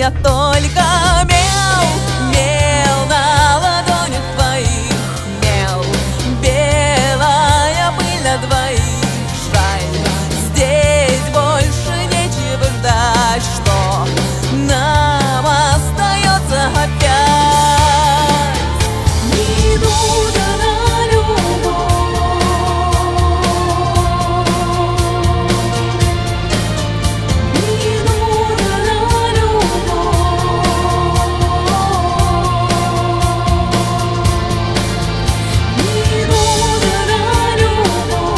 я только мел, мел на ладонях твоих, мел, белая пыль на двоих. Жаль, здесь больше нечего ждать, что нам остается опять. Минута на любовь, минута на любовь, минута на любовь.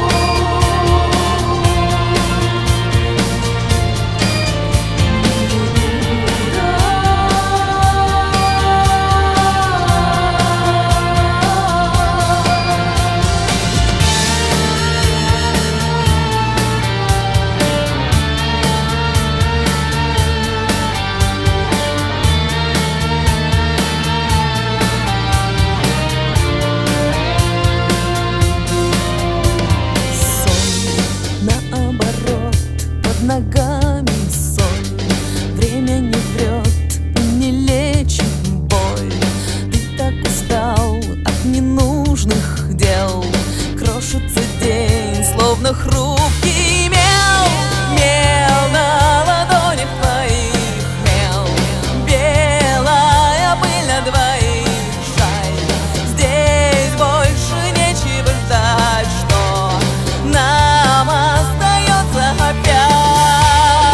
Наоборот, под ногами соль. Время не врет и не лечит боль. Ты так устал от ненужных дел. Крошится день, словно хрупкий мел, мел на ладонях твоих, мел, белая пыль на двоих. Жаль, здесь больше нечего ждать, что нам остается опять.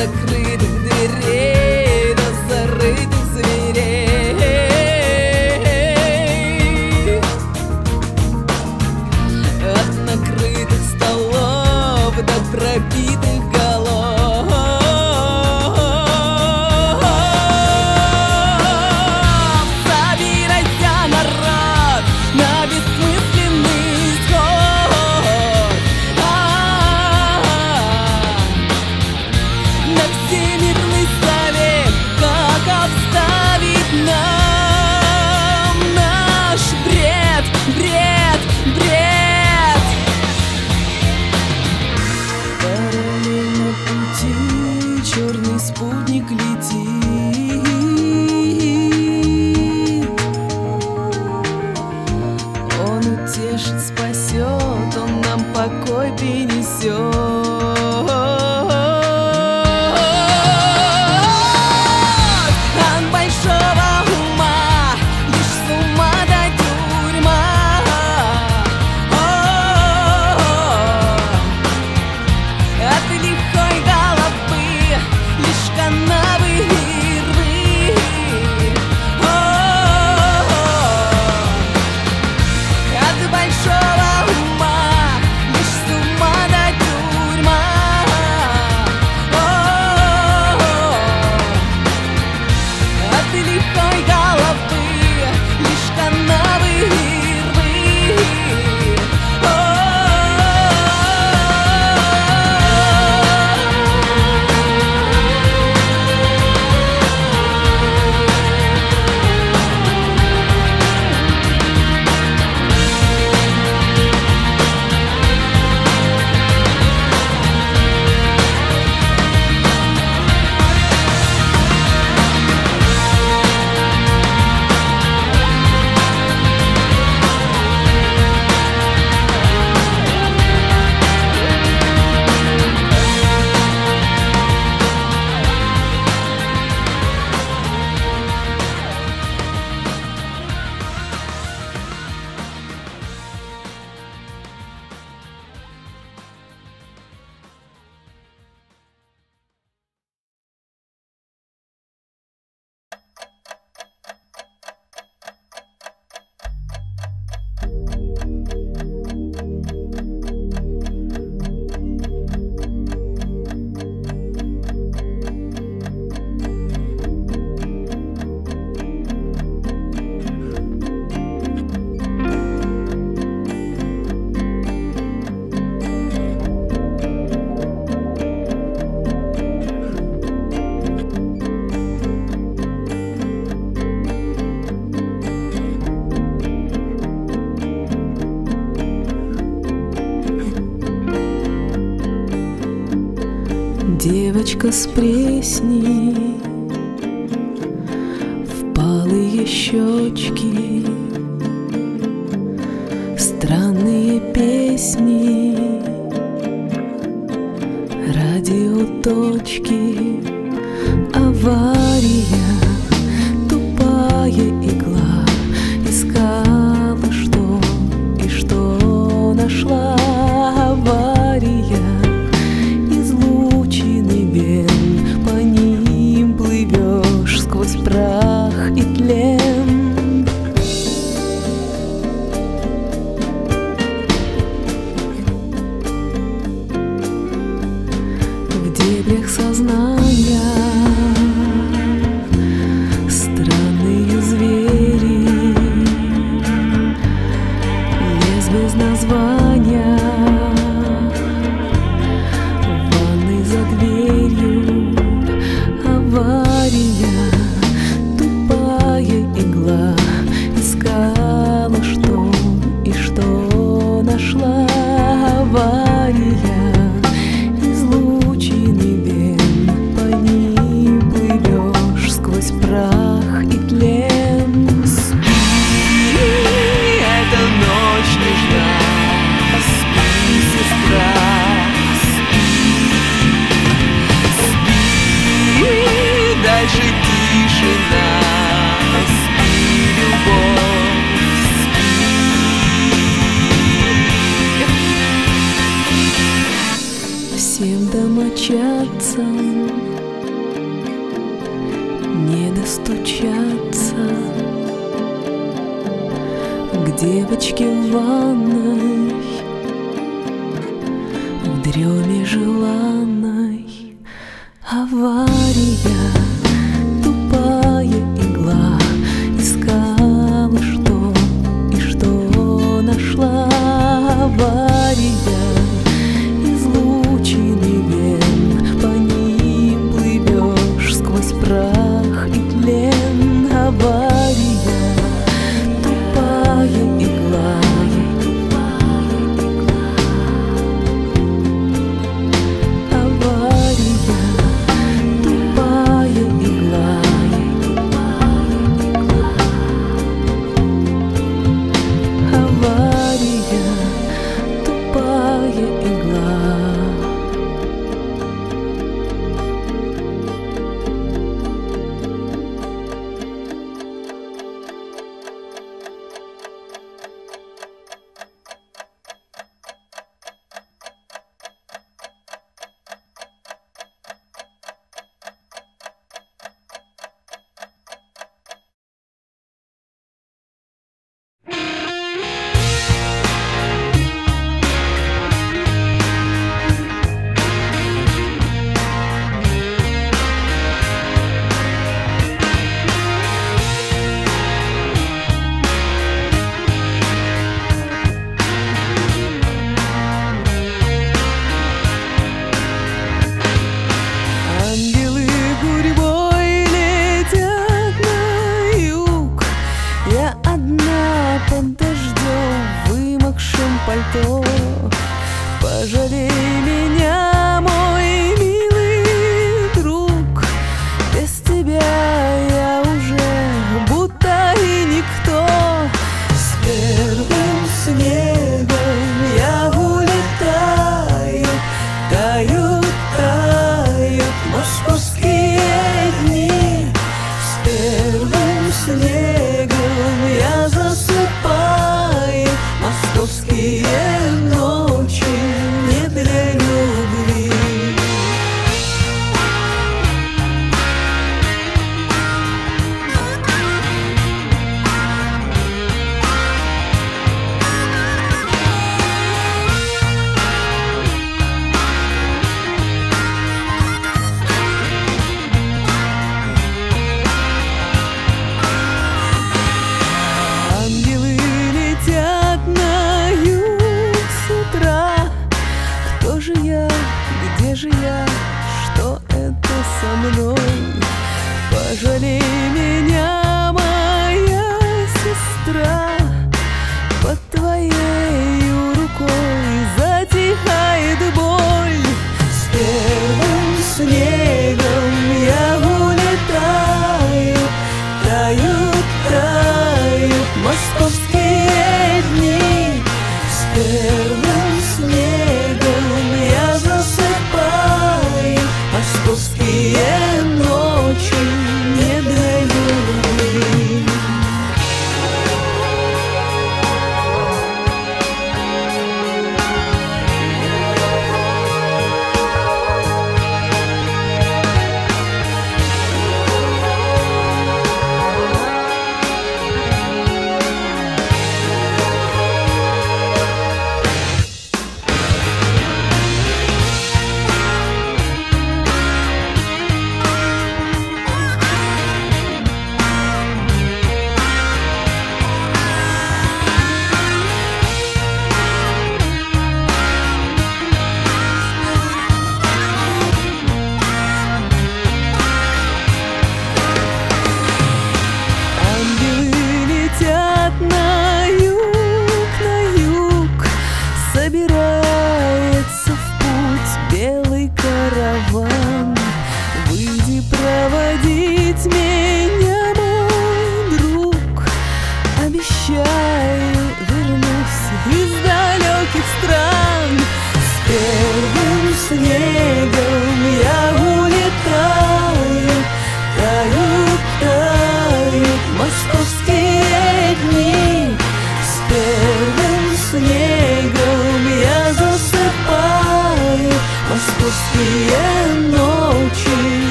закрытых дверей до зарытых зверей, от накрытых столов до пробитых голов. Собирайся, народ, на бессмысленный исход, на всемирный совет, как обставить нам наш бред, бред, бред. Параллельно пути черный спутник летит. Он утешит, спасет, он нам покой принесет. От большого ума лишь с ума до тюрьма. От лихой головы лишь канавы и рвы. От большого ума лишь с ума до тюрьма. От лихой головы лишь канавы и рвы. Девочка с Пресни, впалые щечки, странные песни, радиоточки, авария, тупая игла, искала что и что нашла. Авария, излучины вен, по ним плывешь сквозь прах и тлен. В дебрях сознания странные звери, лес без названия, ванны за дверью. Авария, тупая игла, искала что и что нашла. Авария, излучины вен, по ним плывешь сквозь прах и тлен. Спи, эта ночь нежна, спи, сестра, спи, дальше тишина, спи, любовь, спи. Всем домочадцам достучаться к девочке в ванной, в дреме желанной. Авария, тупая игла, искала что и что нашла. Авария, излучины вен, по ним плывешь сквозь прах и тлен. Авария, тупая игла. Пожалей меня, мой милый друг, без тебя я уже будто и никто. С первым снегом я улетаю, тают, тают московские дни. С первым снегом я засыпаю, московские ночи не для любви. Ангелы летят на юг с утра. Кто же я, где же я, что это со мной? Пожалей меня, моя сестра, под твоей рукой затихает боль. С первым снегом я улетаю, тают, тают московские дни. С первым снегом я засыпаю, московские ночи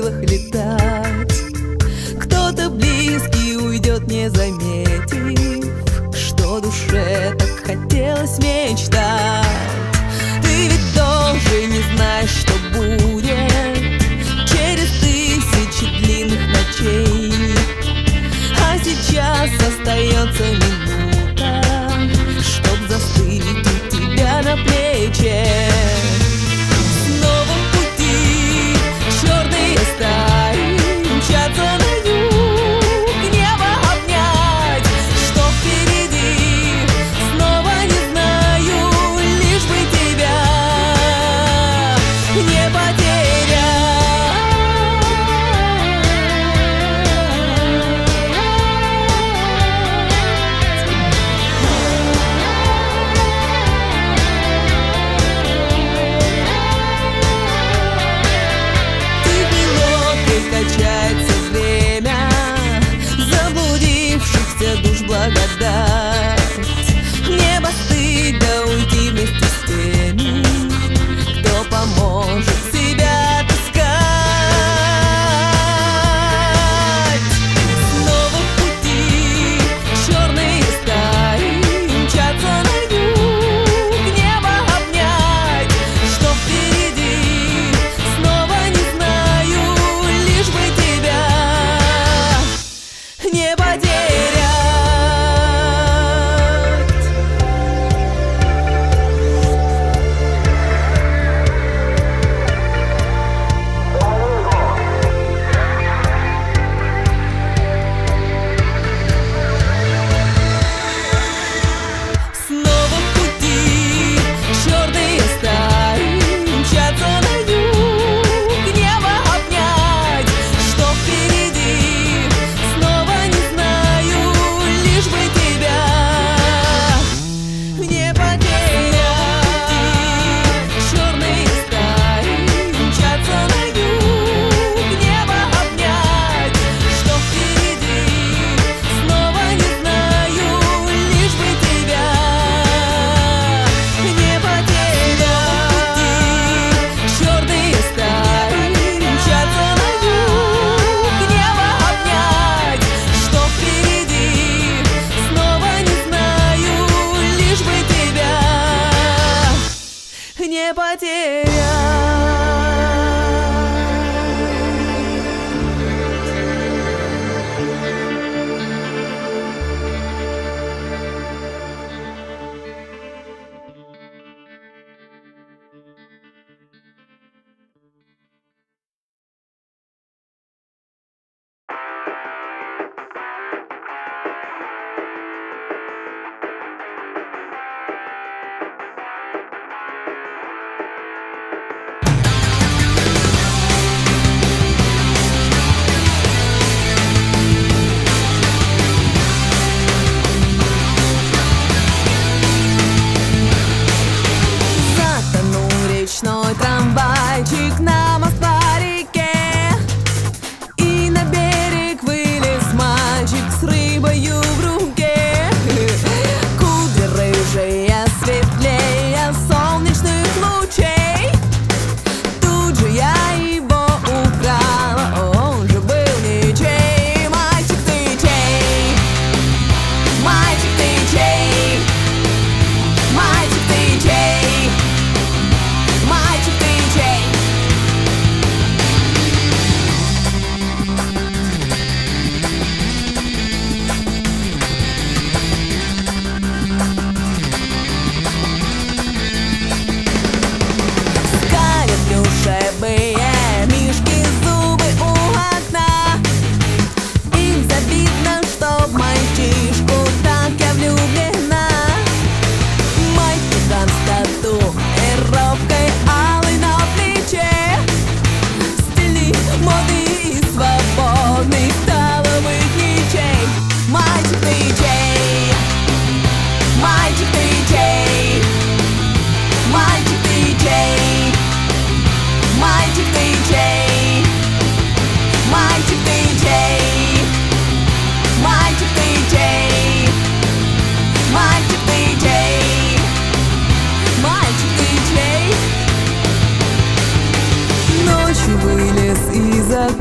крылах летать. Кто-то близкий уйдет, не заметив, что душе так хотелось мечтать. Ты ведь тоже не знаешь, что будет через тысячи длинных ночей. А сейчас остается минута, чтоб застыть у тебя на плече. Снова в пути черные стаи мчатся на юг, небо обнять. Что впереди, снова не знаю.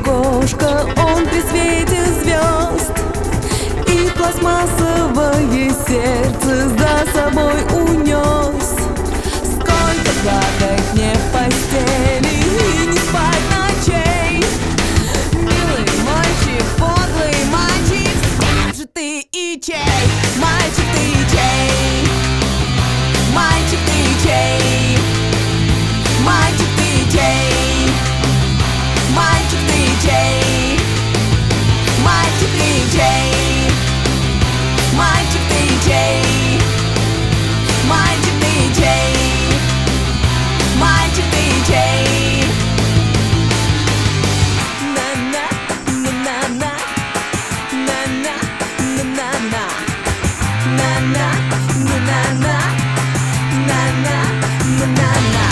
окошко он при свете звезд, и пластмассовое сердце за собой унес. Сколько плакать мне в постели и не спать ночей. Милый мальчик, подлый мальчик, скажи ты и чей? Мальчик, ты чей? Мальчик, ты чей? Мальчик, ты чей? Мальчик, ты чей? Мальчик, ты чей? Мальчик, ты чей? Мальчик, ты чей? Мальчик, ты чей? На-на, на-на-на, на-на, на-на-на, на-на, на-на-на, на-на, на-на-на.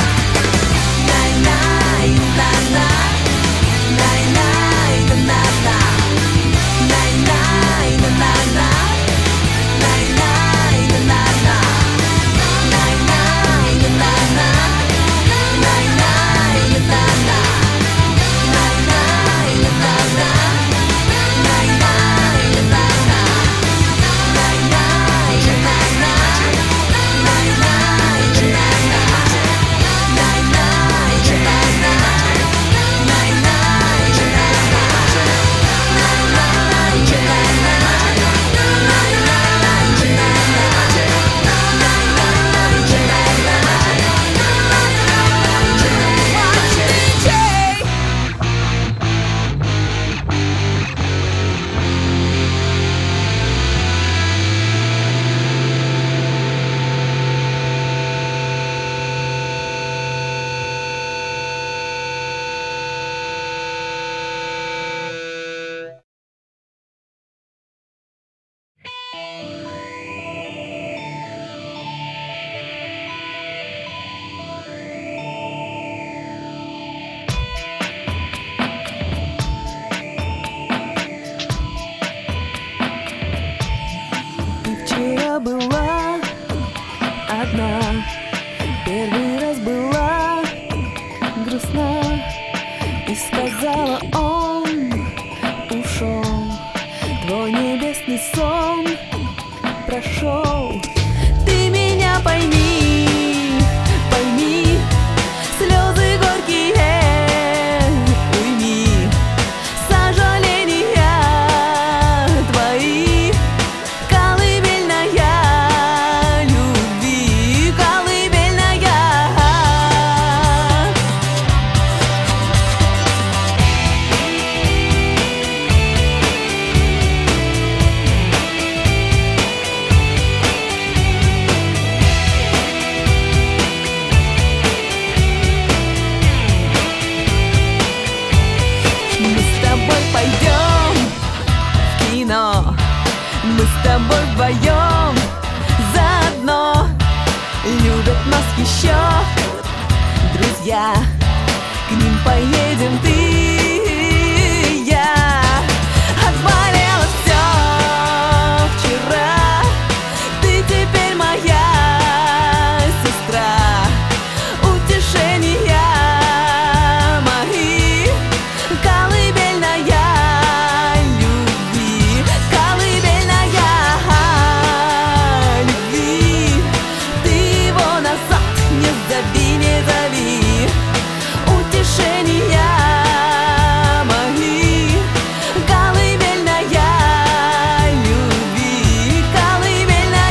Была одна, первый раз была грустна, и сказала: он ушел, твой небесный сон прошел. Ты меня пойми, пойми, слезы горькие уйми, сожаления твои. Мы с тобой вдвоем заодно, любят нас еще друзья, к ним поедем ты и я. Отболело все вчера, ты теперь моя сестра, утешения мои, колыбельная любви, колыбельная любви. Ты его назад не зови, не зови, утешения мои, колыбельная любви, колыбельная.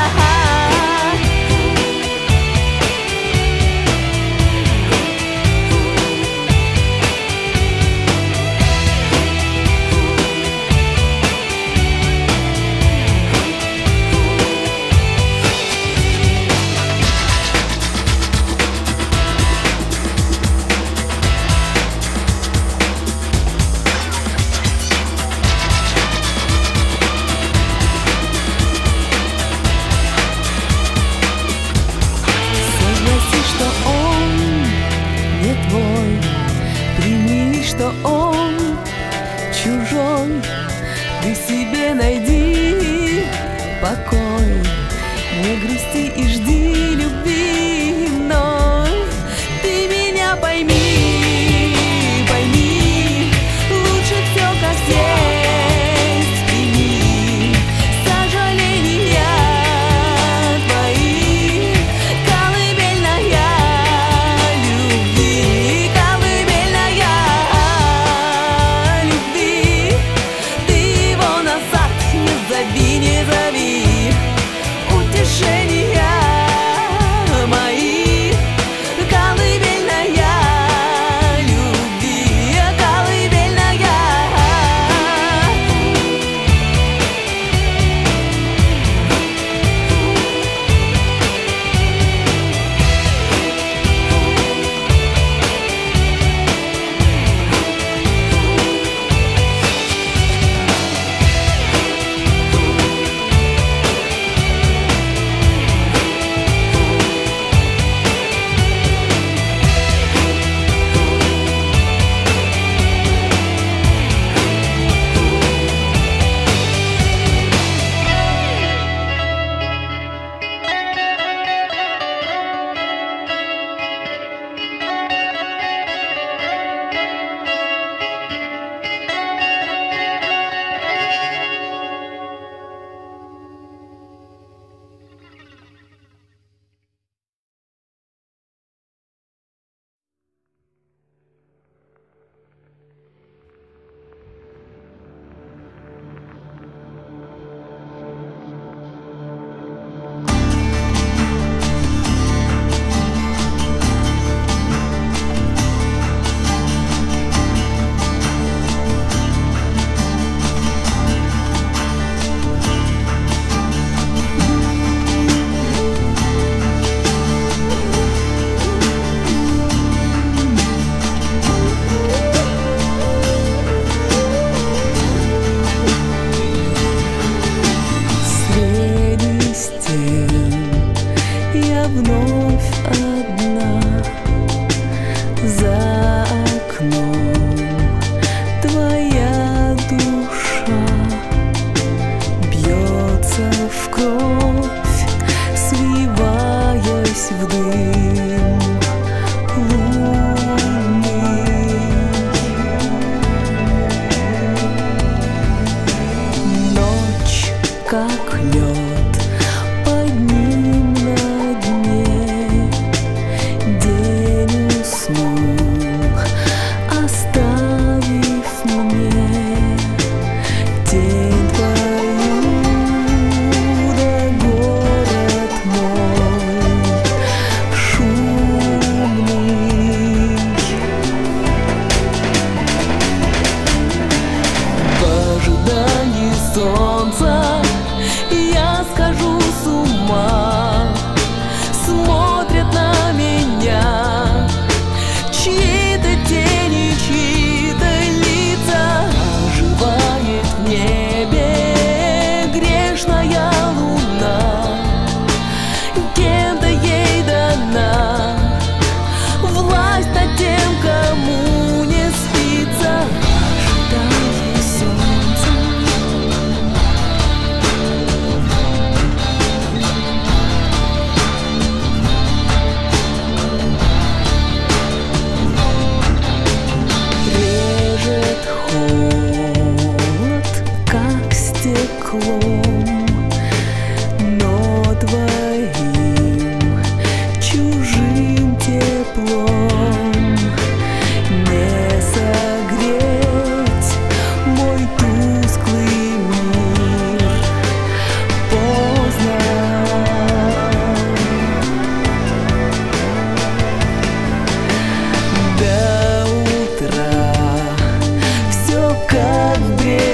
Что он чужой, ты себе найди покой, не грусти и жди любви вновь. Ты меня пойми, пойми,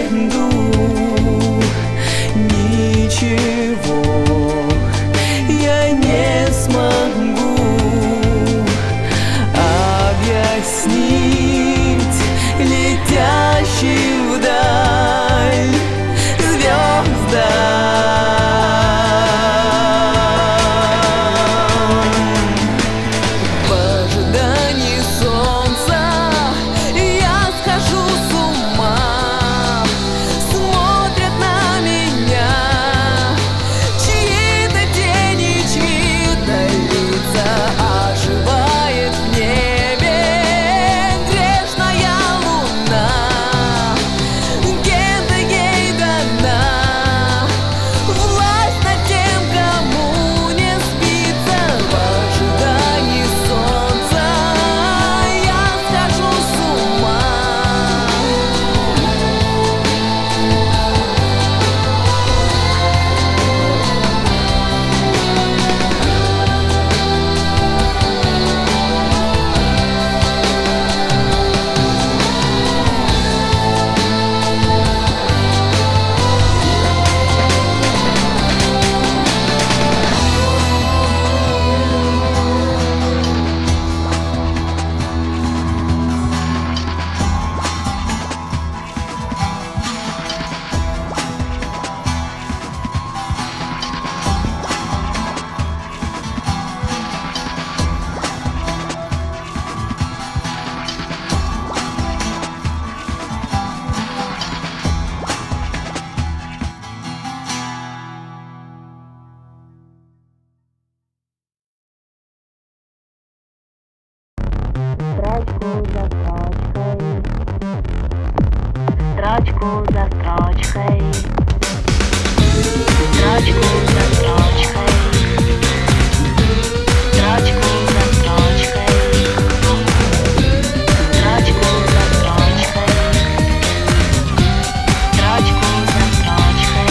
найду ничего, я не смогу объяснить летящим вдаль звездам. В ожидании солнца я схожу с ума. Смотрят на меня чьи-то тени, чьи-то лица. Оживает в небе грешная луна. Кем-то ей дана власть над тем, кому не спится. В ожидании солнца я схожу с ума. Строчку за строчкой, строчку за строчкой, строчку за строчкой, строчку за строчкой, строчку за строчкой.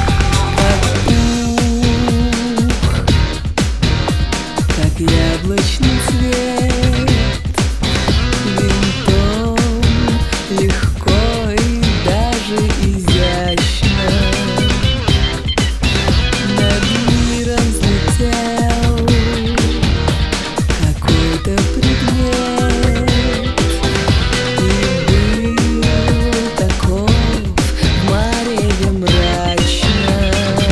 Как яблочный цвет, винтом легко и даже изящно над миром взлетел какой-то предмет и был таков в мареве мрачном.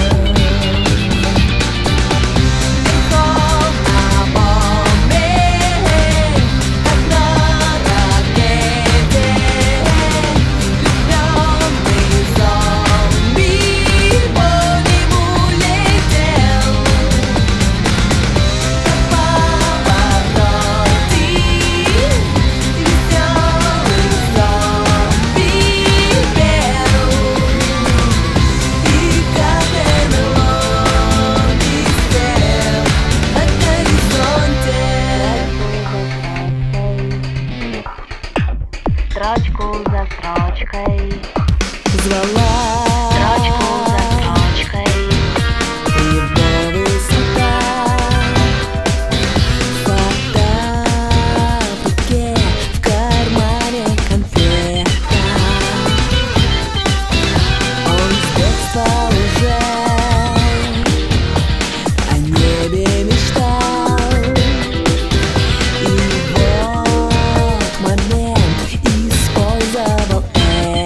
Строчку за строчкой, Звала строчку за строчкой, его высота, фото в руке, в кармане конфета. Он с детства уже о небе мечтал, и вот момент использовал это.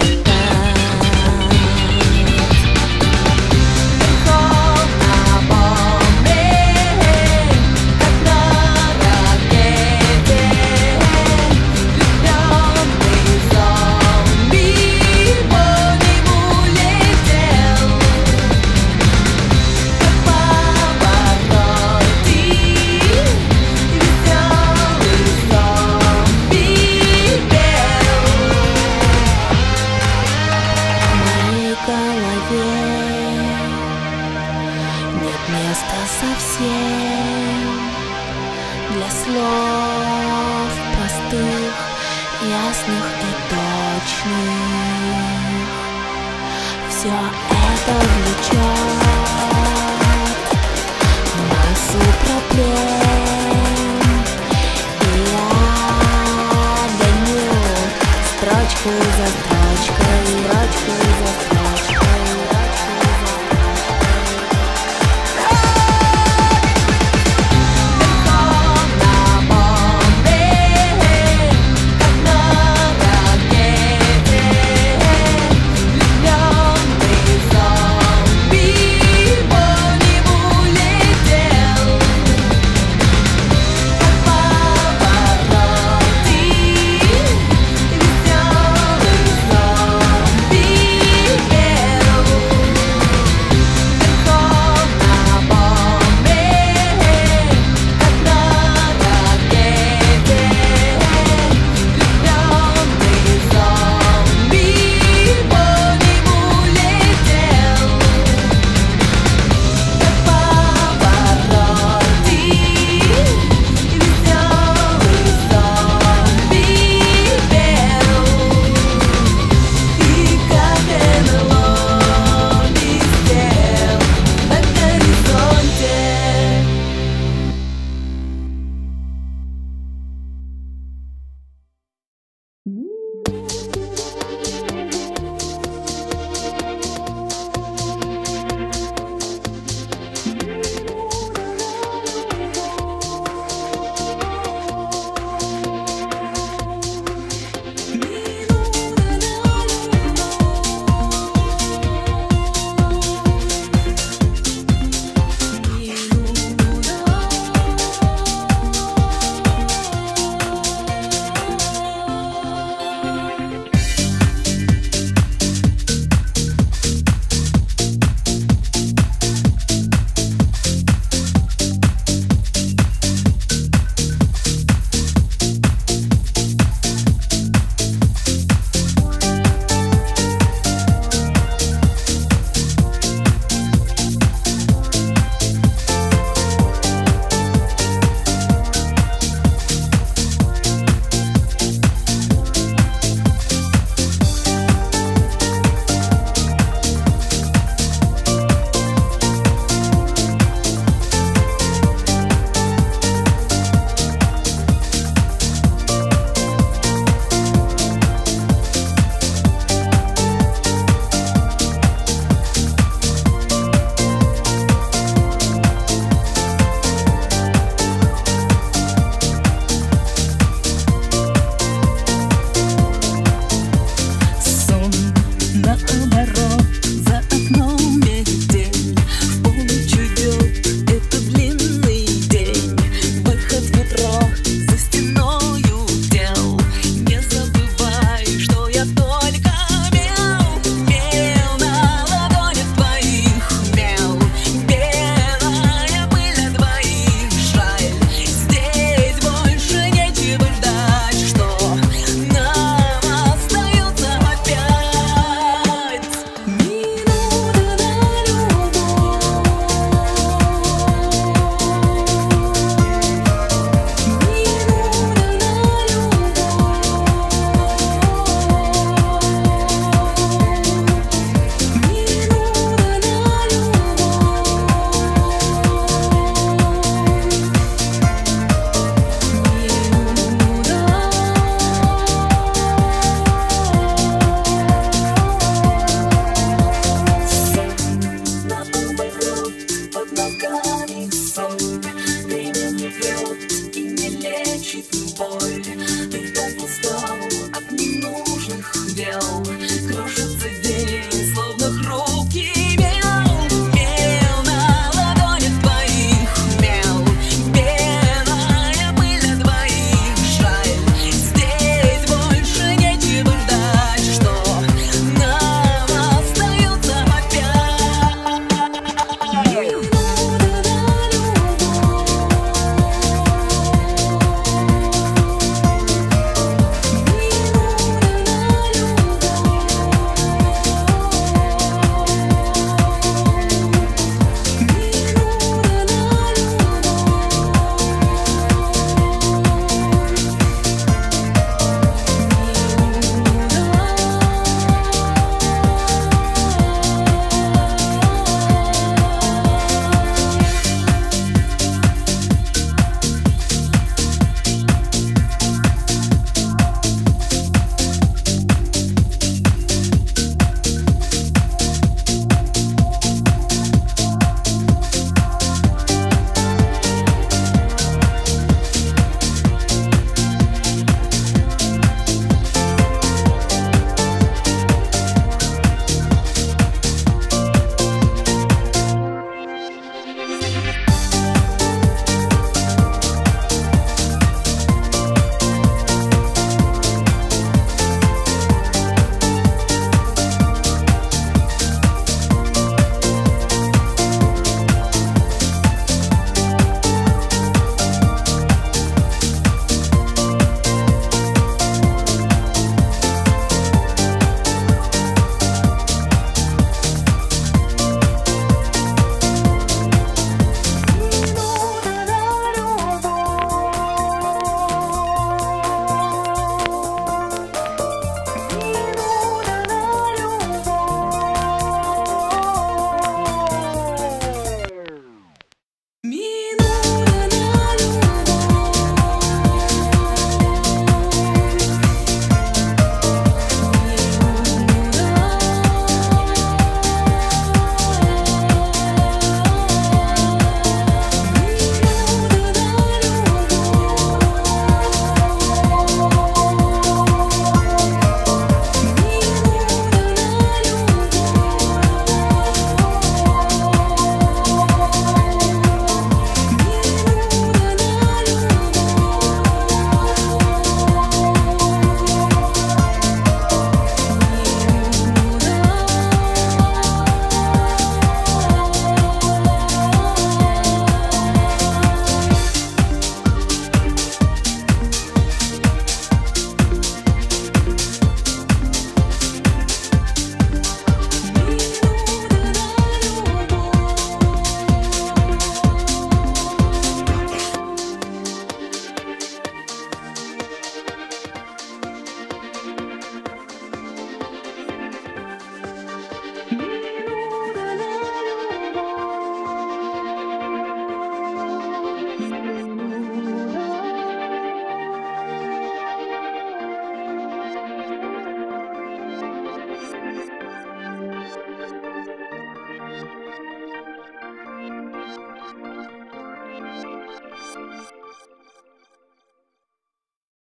Нет места совсем для слов простых, ясных и точных. Все это влечет массу проблем, и я гоню строчку за строчкой. строчкой за строчкой.